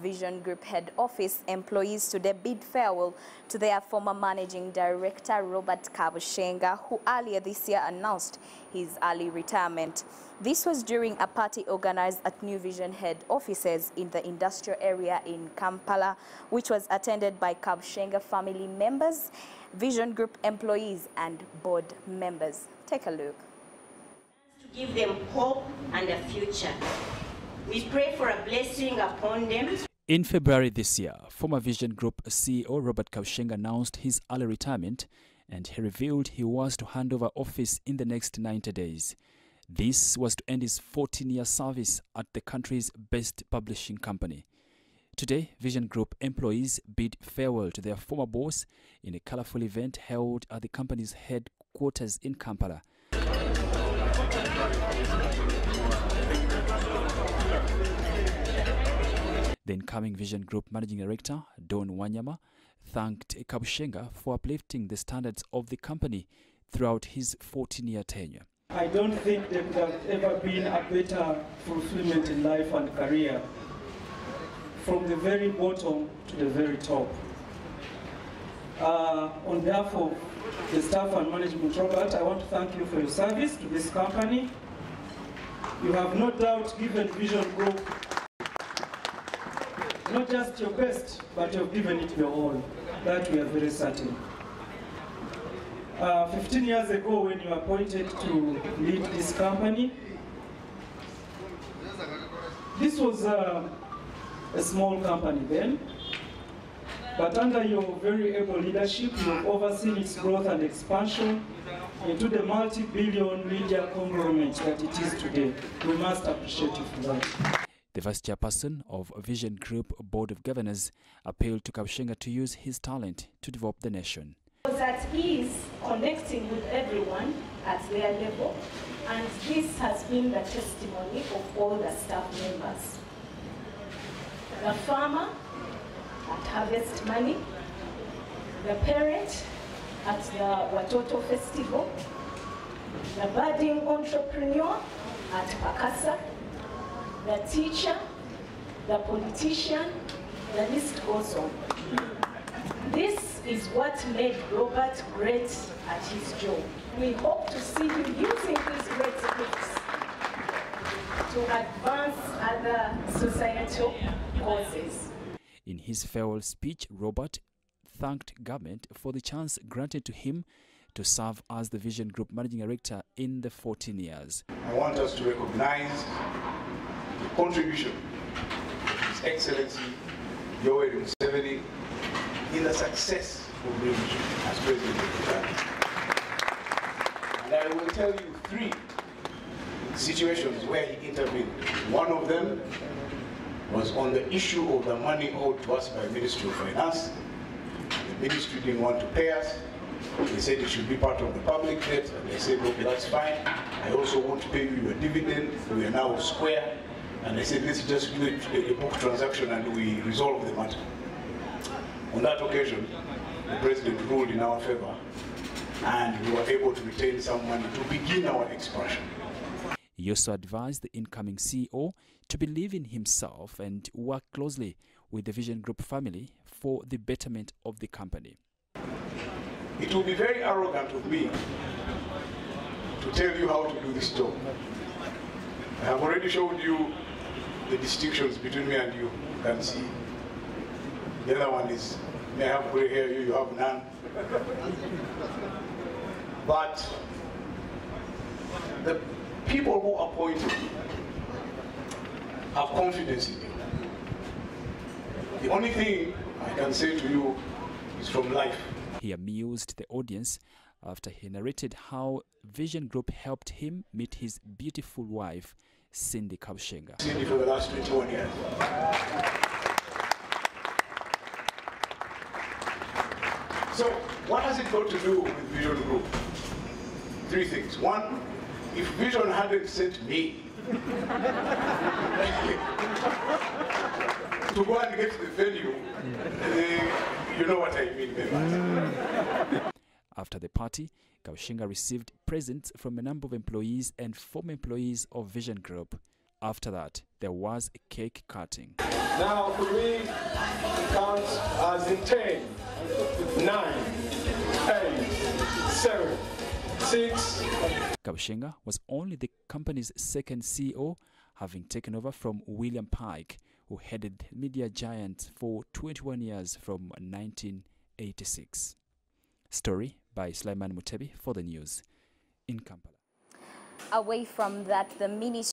Vision Group head office, employees today bid farewell to their former managing director, Robert Kabushenga, who earlier this year announced his early retirement. This was during a party organized at New Vision head offices in the industrial area in Kampala, which was attended by Kabushenga family members, Vision Group employees and board members. Take a look. To give them hope and a future. We pray for a blessing upon them. In February this year, former Vision Group CEO Robert Kabushenga announced his early retirement, and he revealed he was to hand over office in the next 90 days. This was to end his 14-year service at the country's best publishing company. Today, Vision Group employees bid farewell to their former boss in a colorful event held at the company's headquarters in Kampala. The incoming Vision Group Managing Director, Don Wanyama, thanked Kabushenga for uplifting the standards of the company throughout his 14-year tenure. I don't think there could have ever been a better fulfillment in life and career, from the very bottom to the very top. On behalf of the staff and management, Robert, I want to thank you for your service to this company. You have no doubt given Vision Group not just your best, but you have given it your all. That we are very certain. 15 years ago, when you were appointed to lead this company, this was a small company then, but under your very able leadership, you have overseen its growth and expansion into the multi-billion media conglomerate that it is today. We must appreciate you for that. The vice chairperson of Vision Group Board of Governors appealed to Kabushenga to use his talent to develop the nation. He was at ease connecting with everyone at their level, and this has been the testimony of all the staff members. The farmer at Harvest Money, the parent at the Watoto Festival, the budding entrepreneur at Pakasa, the teacher, the politician, the list goes on. This is what made Robert great at his job. We hope to see him using these great gifts to advance other societal causes. In his farewell speech, Robert thanked government for the chance granted to him to serve as the Vision Group Managing Director in the 14 years. I want us to recognize the contribution of His Excellency Yoweri Museveni in the success of the Vision as President of the country. And I will tell you 3 situations where he intervened. One of them was on the issue of the money owed to us by the Ministry of Finance. The ministry didn't want to pay us. They said it should be part of the public debt, and they said, okay, that's fine. I also want to pay you your dividend. We are now square. And I said, let's just do a book transaction and we resolve the matter. On that occasion, the President ruled in our favor, and we were able to retain some money to begin our expansion. He also advised the incoming CEO to believe in himself and work closely with the Vision Group family for the betterment of the company. It will be very arrogant of me to tell you how to do this job. I have already showed you the distinctions between me and you. You can see. The other one is, may I have gray hair, you have none. But the people who appoint you have confidence in you. The only thing I can say to you is from life. He amused the audience after he narrated how Vision Group helped him meet his beautiful wife, Cindy Kabushenga. Cindy for the last 21 years. So, what has it got to do with Vision Group? 3 things. 1, if Vision hadn't sent me to go and get the venue, you know what I mean, maybe. After the party, Kabushenga received presents from a number of employees and former employees of Vision Group. After that, there was a cake cutting. Now, could we count as in 10, 9, 8, 7, 6. Kabushenga was only the company's second CEO, having taken over from William Pike, who headed the media giant for 21 years from 1986. Story by Sulaiman Mutebi for the news in Kampala. Away from that, the Ministry